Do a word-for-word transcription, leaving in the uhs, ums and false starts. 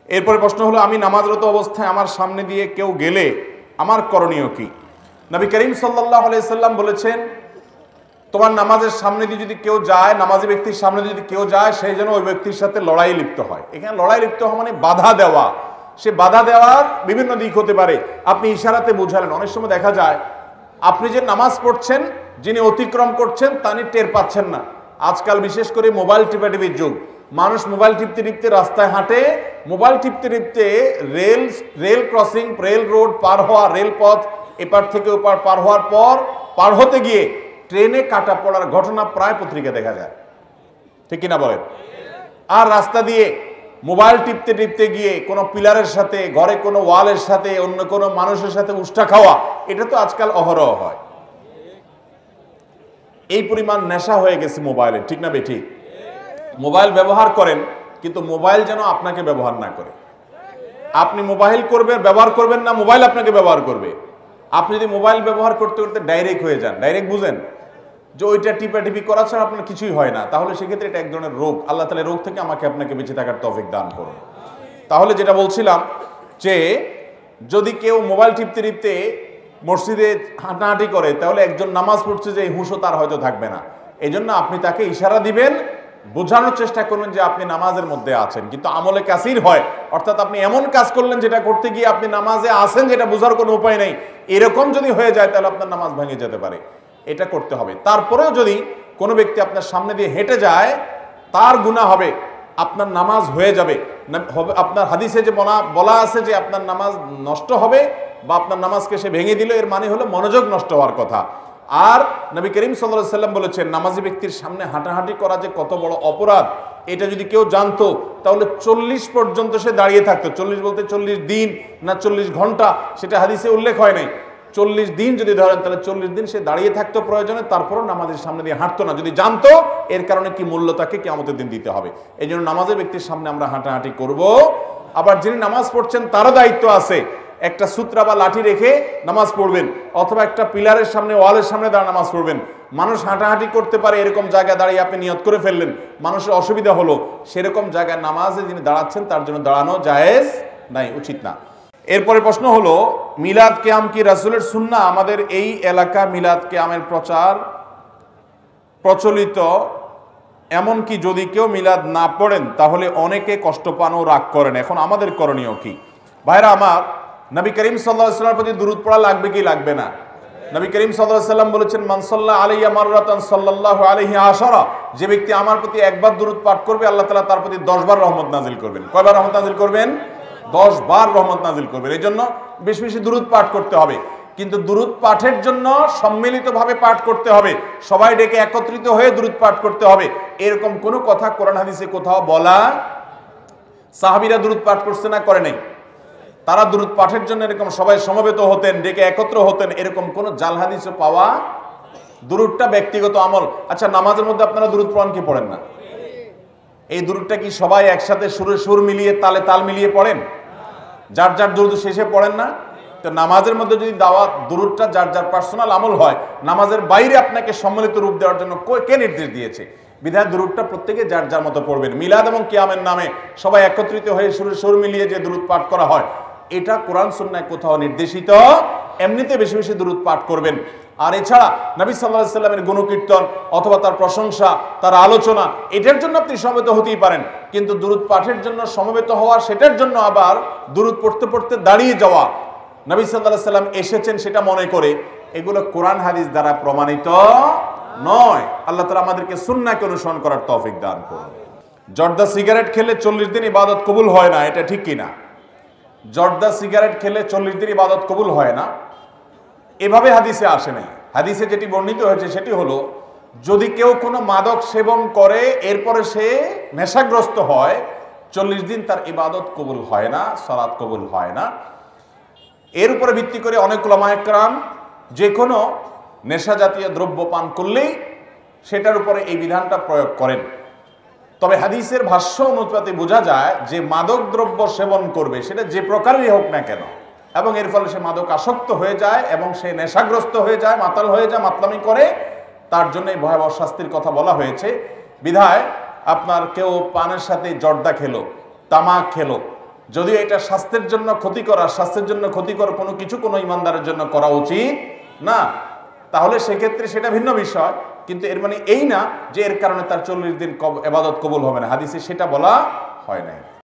এরপরে প্রশ্ন হলো, আমি নামাজরত অবস্থায় আমার সামনে দিয়ে কেউ গেলে আমার করণীয় কি? নবী করিম সাল্লাল্লাহু আলাইহি সাল্লাম বলেছেন, তোমার নামাজের সামনে দিয়ে যদি কেউ যায়, নামাজি ব্যক্তির সামনে যদি কেউ যায়, সেই যেন ওই ব্যক্তির সাথে লড়াই লিপ্ত হয়। এখানে লড়াই লিপ্ত হওয়া মানে বাধা দেওয়া। সে বাধা দেওয়ার বিভিন্ন দিক হতে পারে। আপনি ইশারাতে বুঝালেন। অনেক সময় দেখা যায় আপনি যে নামাজ পড়ছেন, যিনি অতিক্রম করছেন তিনি টের পাচ্ছেন না। আজকাল বিশেষ করে মোবাইল টিপাটিপির যুগ। মানুষ মোবাইল টিপতে টিপতে রাস্তায় হাঁটে, মোবাইল টিপতে টিপতে rail rail crossing, rail road পার হওয়া, রেলপথ এপার থেকে ওপার পার হওয়ার পর পার হতে গিয়ে ট্রেনে কাটা পড়ার ঘটনা প্রায় পত্রিকা দেখা যায়, ঠিক কিনা বলেন? আর রাস্তা দিয়ে মোবাইল টিপতে টিপতে গিয়ে কোনো পিলারের সাথে, ঘরে কোনো ওয়ালের সাথে, অন্য কোনো মানুষের সাথে উষ্টা খাওয়া, এটা তো আজকাল অহরহ হয়। এই পরিমাণ নেশা হয়ে গেছে মোবাইলের, ঠিক না বেঠিক? মোবাইল ব্যবহার করেন, কিন্তু মোবাইল যেন আপনাকে ব্যবহার না করে। আপনি মোবাইল করবেন, ব্যবহার করবেন না, মোবাইল আপনাকে ব্যবহার করবে। আপনি যদি মোবাইল ব্যবহার করতে করতে ডাইরেক্ট হয়ে যান, ডাইরেক্ট বুঝেন যে ওইটা টিপা টিপি করা ছাড়া আপনার কিছুই হয় না, তাহলে সেক্ষেত্রে এটা এক ধরনের রোগ। আল্লাহ তাআলা রোগ থেকে আমাকে আপনাকে বেঁচে থাকার তৌফিক দান করুন। তাহলে যেটা বলছিলাম যে যদি কেউ মোবাইল টিপতে টিপতে মসজিদে হাঁটাহাঁটি করে, তাহলে একজন নামাজ পড়ছে যে এই হুঁশও তার হয়তো থাকবে না। এই জন্য আপনি তাকে ইশারা দিবেন, বোঝানোর চেষ্টা করবেন যে আপনি নামাজের মধ্যে আছেন, কিন্তু আমলে কাসির হয়, অর্থাৎ আপনি এমন কাজ করলেন যেটা করতে গিয়ে আপনি নামাজে আছেন, যেটা বোঝার কোনো উপায় নেই। এরকম যদি হয়ে যায় তাহলে আপনার নামাজ ভেঙে যেতে পারে। এটা করতে হবে। তারপরেও যদি কোনো ব্যক্তি আপনার সামনে দিয়ে হেঁটে যায়, তার গুনাহ হবে, আপনার নামাজ হয়ে যাবে। আপনার হাদিসে যে বলা আছে যে আপনার নামাজ নষ্ট হবে বা আপনার নামাজকে সে ভেঙে দিল, এর মানে হলো মনোযোগ নষ্ট হওয়ার কথা। আর নবী করিম সাল্লাল্লাহু আলাইহি সাল্লাম বলেছেন, নামাজি ব্যক্তির সামনে হাঁটাহাঁটি করা যে কত বড় অপরাধ, এটা যদি কেউ জানতো তাহলে চল্লিশ পর্যন্ত সে দাঁড়িয়ে থাকতো। চল্লিশ বলতে চল্লিশ দিন না চল্লিশ ঘন্টা, সেটা হাদিসে উল্লেখ হয় নাই। চল্লিশ দিন যদি ধরেন, তাহলে চল্লিশ দিন সে দাঁড়িয়ে থাকতো প্রয়োজনে, তারপরও নামাজের সামনে দিয়ে হাঁটতো না, যদি জানতো এর কারণে কি মূল্য তাকে কিয়ামতের দিন দিতে হবে। এই জন্য নামাজের ব্যক্তির সামনে আমরা হাঁটাহাঁটি করব। আবার যিনি নামাজ পড়ছেন তারও দায়িত্ব আছে, একটা সূত্রা বা লাঠি রেখে নামাজ পড়বেন, অথবা একটা পিলারের সামনে, ওয়ালের সামনে দাঁড়া নামাজ পড়বেন। মানুষ হাঁটাহাঁটি করতে পারে এরকম জায়গায় দাঁড়িয়ে আপনি নিয়ত করে ফেললেন, মানুষের অসুবিধা হলো, সেরকম জায়গায় নামাজে যিনি দাঁড়াচ্ছেন তার জন্য দাঁড়ানো জায়েজ নাই, উচিত না। এরপরে প্রশ্ন হলো, মিলাদ কিয়াম কি রাসূলের সুন্নাহ? আমাদের এই এলাকা মিলাদ কিয়ামের প্রচার প্রচলিত, এমনকি যদি কেউ মিলাদ না পড়েন তাহলে অনেকে কষ্ট পান ও রাগ করেন। এখন আমাদের করণীয় কি? ভাইরা আমার, নবী করিম সাল্লাল্লাহু আলাইহি ওয়াসাল্লামের প্রতি দুরূদ পড়া লাগবে কি লাগবে না? নবী করিম সাল্লাল্লাহু আলাইহি ওয়াসাল্লাম বলেছেন, মান সাল্লা আলাইয়া মাররাতান সাল্লাল্লাহু আলাইহি আশারা, যে ব্যক্তি আমার প্রতি একবার দুরূদ পাঠ করবে, আল্লাহ তাআলা তার প্রতি দশ বার রহমত নাজিল করবেন। কয়বার রহমত নাজিল করবেন? দশ বার রহমত নাজিল করবেন। এই জন্য বেশি বেশি দুরূদ পাঠ করতে হবে, কিন্তু দুরূদ পাঠের জন্য সম্মিলিতভাবে পাঠ করতে হবে, সবাই ডেকে একত্রিত হয়ে দুরূদ পাঠ করতে হবে। এরকম কোনো কথা কোরআন হাদিসে কোথাও বলা, সাহাবীরা দুরূদ পাঠ করছে না করে নাই? তারা দুরূদ পাঠের জন্য এরকম সবাই সমবেত হতেন, ডেকে একত্র হতেন, এরকম কোনো জাল হাদিসও পাওয়া। দুরূদটা ব্যক্তিগত আমল। আচ্ছা, নামাজের মধ্যে আপনারা দুরূদ পড়েন কি পড়েন না? এই দুরূদটা কি সবাই একসাথে সুরে সুর মিলিয়ে, তালে তাল মিলিয়ে পড়েন? যার যার দুরূদ শেষে পড়েন না? তো নামাজের মধ্যে যদি দাওয়াত দুরূদটা যার যার পার্সোনাল আমল হয়, নামাজের বাইরে আপনাকে সম্মিলিত রূপ দেওয়ার জন্য কে নির্দেশ দিয়েছে? বিধায় দুরূদটা প্রত্যেকে যার যার মতো পড়বেন। মিলাদ এবং কিয়ামের নামে সবাই একত্রিত হয়ে সুরে সুর মিলিয়ে যে দুরূদ পাঠ করা হয়, এটা কোরআন সুন্নাহয় কোথাও নির্দেশিত। এমনিতে বেশি বেশি দুরূদ পাঠ করবেন। আর এছাড়া নবী সাল্লাল্লাহু আলাইহি সাল্লামের গুণকীর্তন অথবা তার প্রশংসা, তার আলোচনা, এটার জন্য আপনি সমবেত হতেই পারেন, কিন্তু দুরূদ পাঠের জন্য সমবেত হওয়া, সেটার জন্য আবার দুরূদ পড়তে পড়তে দাঁড়িয়ে যাওয়া, নবী সাল্লাল্লাহু আলাইহি সাল্লাম এসেছেন সেটা মনে করে, এগুলো কোরআন হাদিস দ্বারা প্রমাণিত নয়। আল্লাহ তাআলা আমাদেরকে সুন্নাহকে অনুসরণ করার তৌফিক দান করুন। জর্দা সিগারেট খেলে চল্লিশ দিন ইবাদত কবুল হয় না, এটা ঠিক কিনা? জর্দা সিগারেট খেলে চল্লিশ দিন ইবাদত কবুল হয় না, এভাবে হাদিসে আসে নাই। হাদিসে যেটি বর্ণিত হয়েছে সেটি হলো, যদি কেউ কোনো মাদক সেবন করে এরপরে সে নেশাগ্রস্ত হয়, চল্লিশ দিন তার ইবাদত কবুল হয় না, সালাত কবুল হয় না। এর উপরে ভিত্তি করে অনেক উলামায়ে কেরাম যে কোনো নেশা জাতীয় দ্রব্য পান করলেই সেটার উপরে এই বিধানটা প্রয়োগ করেন। তবে হাদিসের ভাষ্য অনুপাতে বোঝা যায় যে মাদক দ্রব্য সেবন করবে, সেটা যে প্রকারেরই হোক না কেন, এবং এর ফলে সে মাদক আসক্ত হয়ে যায় এবং সে নেশাগ্রস্ত হয়ে যায়, মাতাল হয়ে যায়, মাতলামি করে, তার জন্য এই ভয়াবহ শাস্তির কথা বলা হয়েছে। বিধায় আপনার কেউ পানের সাথে জর্দা খেলো, তামাক খেলো, যদিও এটা স্বাস্থ্যের জন্য ক্ষতিকর, আর স্বাস্থ্যের জন্য ক্ষতিকর কোনো কিছু কোনো ইমানদারের জন্য করা উচিত না, তাহলে সেক্ষেত্রে সেটা ভিন্ন বিষয়। কিন্তু এর মানে এই না যে এর কারণে তার চল্লিশ দিন ইবাদত কবুল হবে না, হাদিসে সেটা বলা হয় নাই।